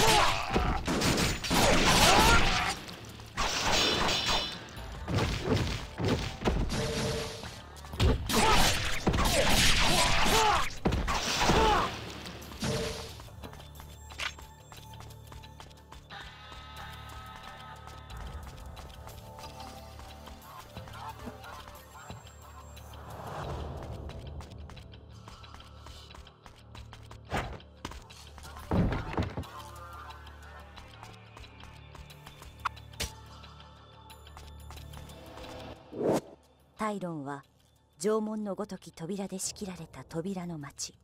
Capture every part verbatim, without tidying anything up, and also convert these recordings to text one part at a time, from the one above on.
タイロンは城門のごとき扉で仕切られた扉の町。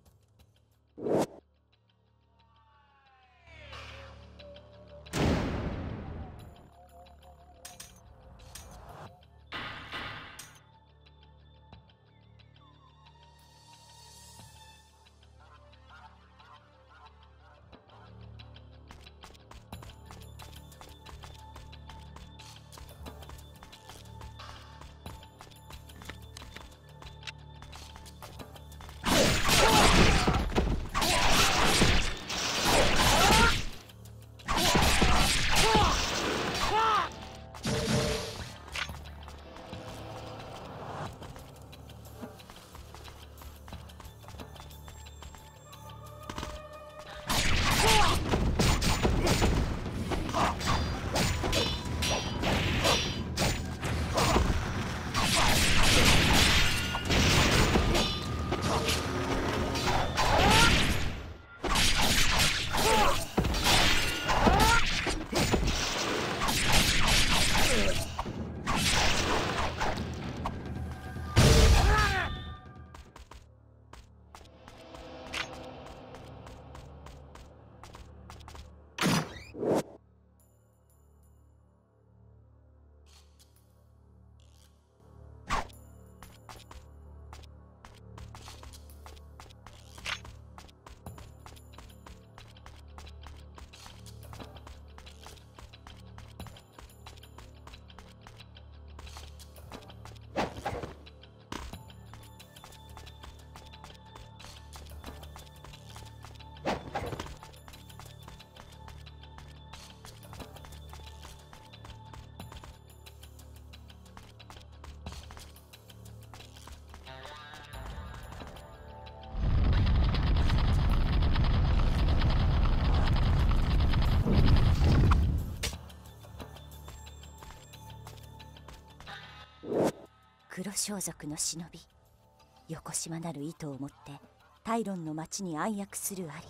黒装束の忍び、よこしまなる意図を持ってタイロンの町に暗躍するアリ。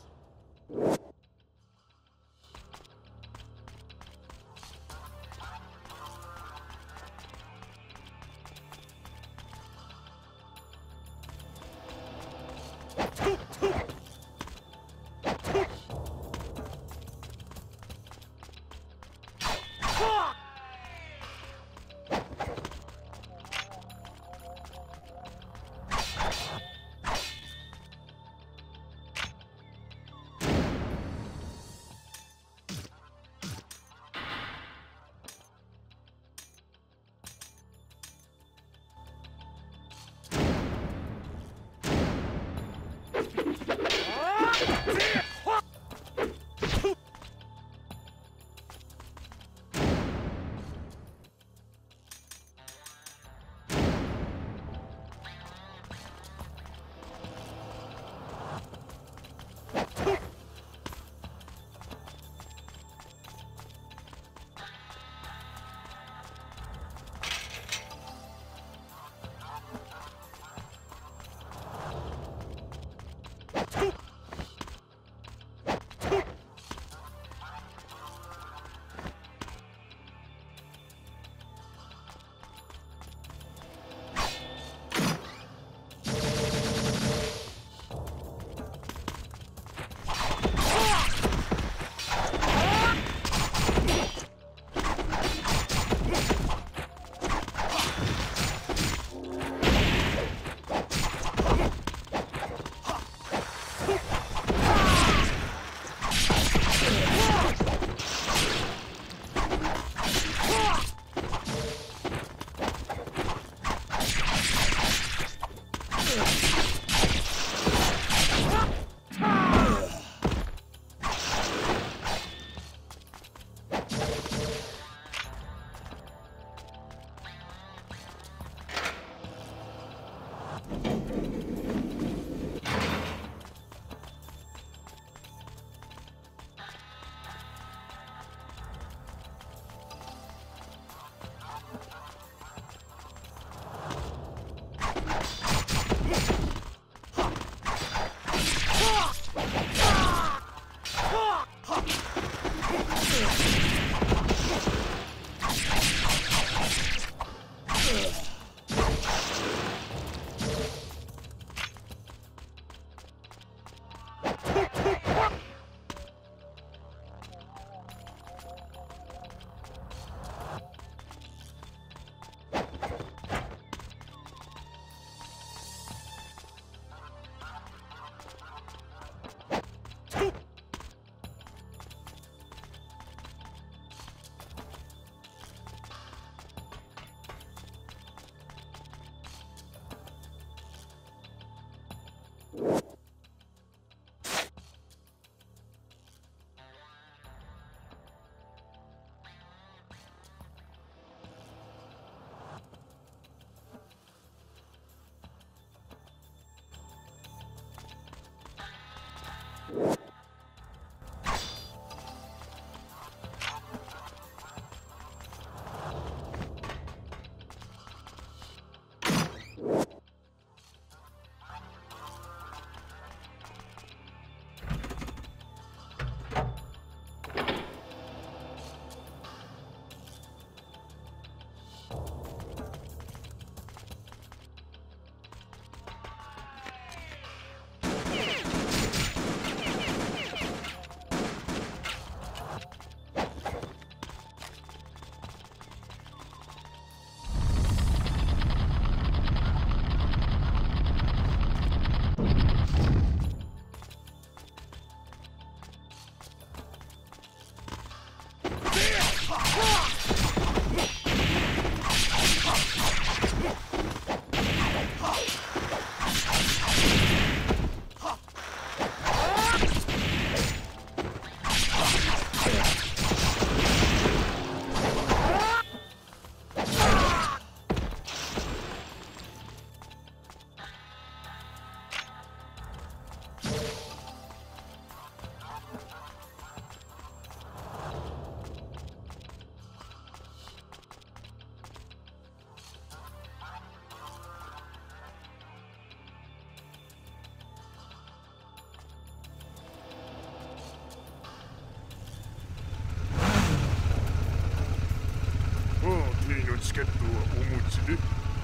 チケットはお持ちで。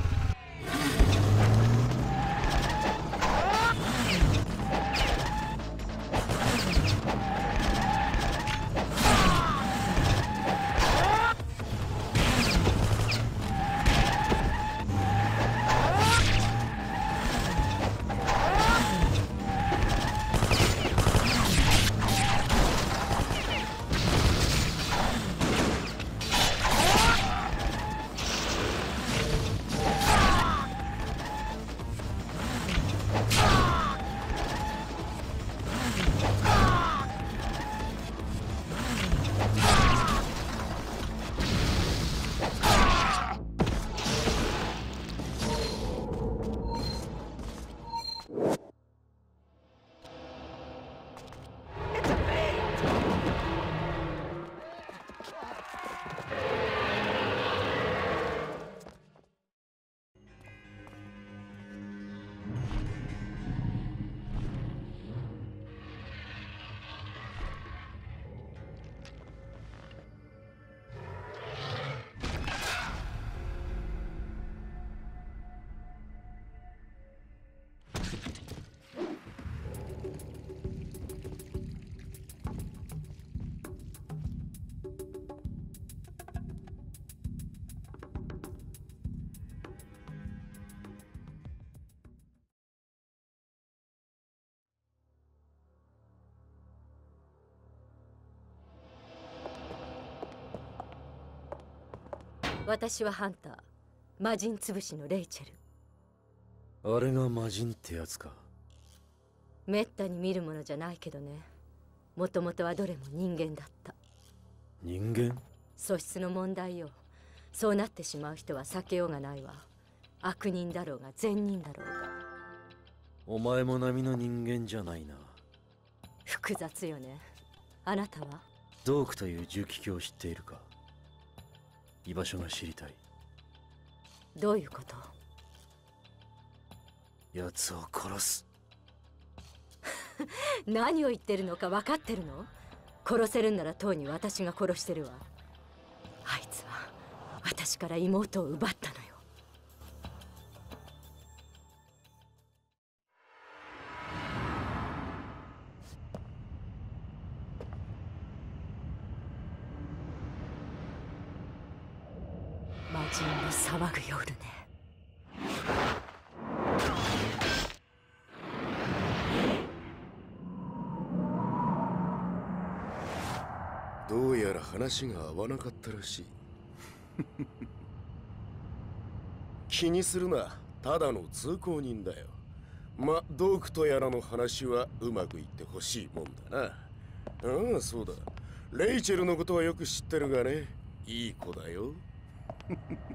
私はハンター、魔人つぶしのレイチェル。 あれが魔人ってやつか。 めったに見るものじゃないけどね。もともとはどれも人間だった。 人間？ 素質の問題よ。そうなってしまう人は避けようがないわ。悪人だろうが善人だろうが。 お前も並の人間じゃないな。 複雑よね。あなたは？ ドークという重機卿を知っているか？居場所が知りたい。 どういうこと？ 奴を殺す。 何を言ってるのか分かってるの？殺せるんならとうに私が殺してるわ。あいつは私から妹を奪ったのよ。魔人の騒ぐ夜ね。 どうやら話が合わなかったらしい。気にするな、ただの通行人だよ。ま、ドークとやらの話はうまくいってほしいもんだな。ああ、そうだ。レイチェルのことはよく知ってるがね、いい子だよ。